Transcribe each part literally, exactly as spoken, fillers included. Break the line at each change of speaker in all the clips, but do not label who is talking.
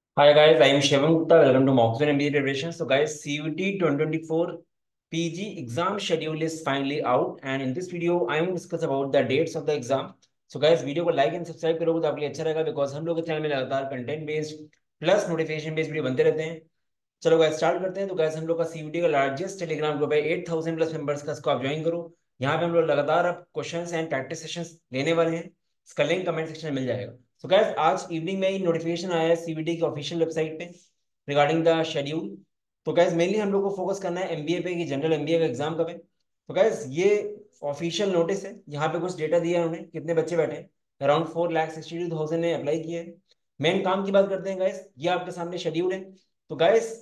Hi guys, I am Shivam Gupta. Welcome to Mockzone M B A Preparation. So guys, C U T twenty twenty-four P G exam schedule is finally out, and in this video I am discuss about the dates of the exam. So guys, video को like and subscribe करोगे तो आपके लिए अच्छा रहेगा, because हम लोग के चैनल में लगातार content based plus notification based video बनते रहते हैं। चलो गाइस स्टार्ट करते हैं। तो गाइस हम लोग का सीयूटी का लार्जेस्ट टेलीग्राम ग्रुप है, एट थाउजेंड प्लस मेंबर्स का, इसको आप ज्वाइन करो। यहाँ पे हम लोग लगातार अब क्वेश्चंस एंड प्रैक्टिस सेशंस लेने वाले हैं। इसका लिंक कमेंट सेक्शन में मिल जाएगा। सो गाइस आज इवनिंग में ही नोटिफिकेशन आया है सीबीटी की ऑफिशियल वेबसाइट पे रिगार्डिंग द शेड्यूल। तो गाइस मेनली हम लोग को फोकस करना है एमबीए पे कि जनरल एमबीए का एग्जाम कब है। तो गाइस ये ऑफिशियल नोटिस है, यहाँ पे कुछ डेटा दिया है उन्होंने, कितने बच्चे बैठे हैं। Around four lakh sixty two thousand ने अप्लाई किया है। मेन काम की बात करते हैं गाइस, ये आपके सामने शेड्यूल है। तो गाइस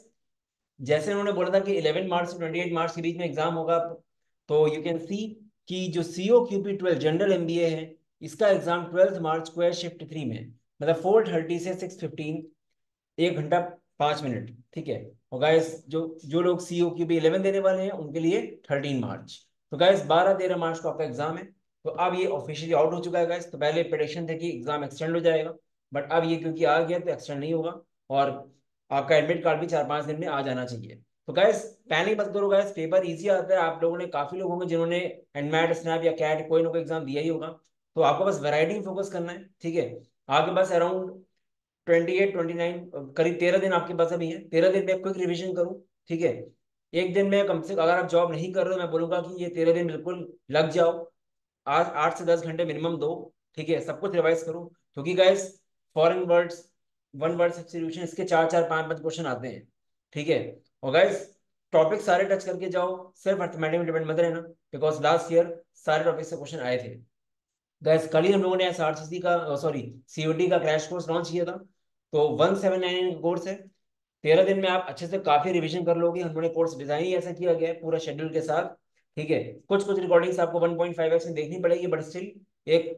जैसे उन्होंने बोला था कि इलेवन मार्च से ट्वेंटी एट मार्च के बीच में एग्जाम होगा, तो यू कैन सी कि जो CO QP twelve general MBA है, इसका एग्जाम ट्वेल्थ मार्च को है शिफ्ट थ्री में, मतलब फोर थर्टी से सिक्स फिफ्टीन, एक घंटा, पाँच मिनट। ठीक है। और गाइस जो जो लोग सीओ क्यूपी इलेवन देने वाले हैं उनके लिए थर्टीन मार्च। तो गाइस बारह तेरह मार्च को आपका एग्जाम है। तो अब ये ऑफिशियली आउट हो चुका है गाइस। तो पहले प्रेडिक्शन थे कि एग्जाम एक्सटेंड हो जाएगा, बट अब ये क्योंकि आ गया तो एक्सटेंड नहीं होगा। और आपका एडमिट कार्ड भी चार पांच दिन में आ जाना चाहिए। तो गाइस पैनिक मत करो गाइस, पेपर इजी आता है। आप लोगों ने, काफी लोग होंगे जिन्होंने एनमैट स्नैप या कैट कोई ना कोई एग्जाम दिया ही होगा। तो आपको बस वैरायटी फोकस करना है। ठीक है। आपके पास around twenty eight twenty nine, करीब तेरह दिन आपके पास अभी है। तेरह दिन में क्विक रिवीजन करूँ। ठीक है। एक दिन में कम से कम, अगर आप जॉब नहीं कर रहे हो, मैं बोलूंगा कि ये तेरह दिन बिल्कुल लग जाओ। आज आठ से दस घंटे मिनिमम दो। ठीक है। सब कुछ रिवाइज करो, क्योंकि guys foreign words, one word substitution, इसके चार चार पांच पांच क्वेश्चन आते हैं। ठीक है। और गाइस टॉपिक सारे टच करके जाओ, सिर्फ अर्थमेटिक में डिपेंड मत रहना, बिकॉज लास्ट ईयर सारे टॉपिक से क्वेश्चन आए थे। गैस कल ही हम लोगों ने एसआरसीसी का, सॉरी सीओटी का क्रैश कोर्स लॉन्च किया था। तो वन सेवन नाइन का कोर्स है। तेरह दिन में आप अच्छे से काफी रिवीजन कर लोगे। हमने कोर्स डिजाइन ही ऐसा किया गया है पूरा शेड्यूल के साथ। ठीक है। कुछ कुछ रिकॉर्डिंग्स आपको वन पॉइंट फाइव एक्स में देखनी पड़ेगी, बट स्टिल एक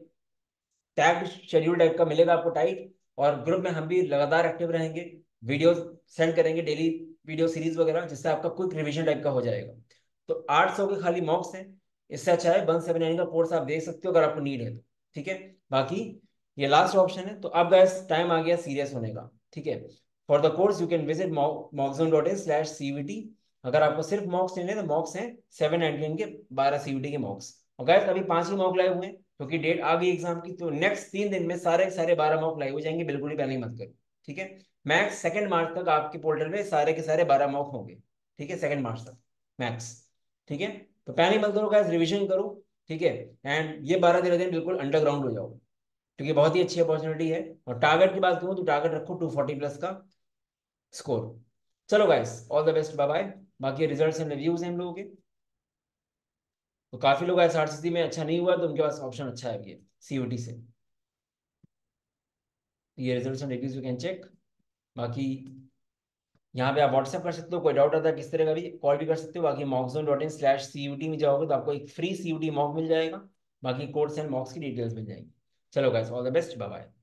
टैग्ड शेड्यूल टाइप का मिलेगा आपको, टाइट। और ग्रुप में हम भी लगातार एक्टिव रहेंगे, वीडियो सेंड करेंगे डेली, वीडियो सीरीज वगैरह, जिससे आपका क्विक रिवीजन टाइप का हो जाएगा। तो आठ सौ के खाली मॉक्स हैं। इससे अच्छा है वन सेवन नाइन का कोर्स आप देख सकते हो अगर आपको नीड है तो। ठीक है। बाकी ये लास्ट ऑप्शन है। तो अब गैस टाइम आ गया सीरियस होने का। ठीक है। For the course you can visit Mockzone dot in slash CVT. अगर आपको सिर्फ मॉक्स लेने तो मॉक्स हैं सेवन नाइनटी नाइन के, बारह सीवीटी के मॉक्स। और गैस अभी पांच ही मॉक लाए हुए हैं, क्योंकि डेट आ गई एग्जाम की। तो नेक्स्ट तीन दिन में सारे सारे बारह मॉक लाइव हो जाएंगे, बिल्कुल ही पैनिक मत करो। ठीक है। मैक्स सेकंड मार्च तक आपके पोर्टल में सारे के सारे बारह मॉक होंगे। ठीक है, सेकंड मार्च तक मैक्स। ठीक है। तो पैनिक मत करो गाइस, रिवीजन करो। ठीक है। एंड ये बारह तेरह दिन बिल्कुल अंडरग्राउंड हो जाओ, क्योंकि बहुत ही अच्छी अपॉर्चुनिटी है। और टारगेट की बात करूँ तो टारगेट रखो टू फोर्टी प्लस का स्कोर। चलो guys, all the best, bye bye. बाकी रिजल्ट्स एंड रिव्यूज हैं हम लोगों के। तो काफी लोग एसआरसीसी में अच्छा नहीं हुआ, तो उनके पास ऑप्शन अच्छा है ये सीयूटी से। ये results and reviews you can check. बाकी यहाँ पे आप व्हाट्सएप कर सकते हो, कोई डाउट आता है किस तरह का भी कॉल भी कर सकते हो। बाकी Mockzone dot in slash C U T में जाओगे तो आपको एक फ्री सीयूटी मॉक मिल जाएगा। बाकी कोर्स एंड मॉक्स की डिटेल्स मिल जाएंगी। चलो guys, all the best, bye bye.